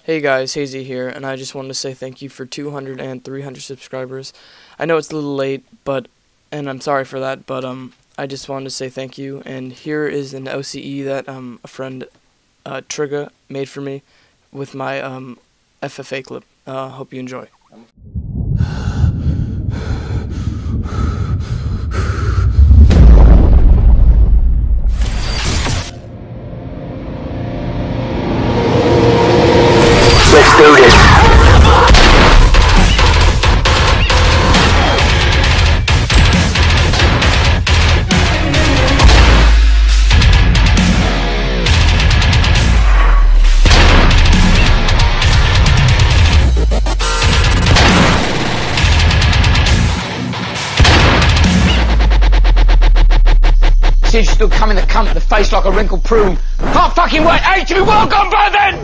Hey guys, Hazy here, and I just wanted to say thank you for 200 and 300 subscribers. I know it's a little late, and I'm sorry for that, but I just wanted to say thank you. And here is an OCE that a friend, TRIGGA, made for me with my FFA clip. Hope you enjoy. Let's do this. See you still coming the cunt, the face like a wrinkled prune. Can't fucking wait. Hey, welcome, brother!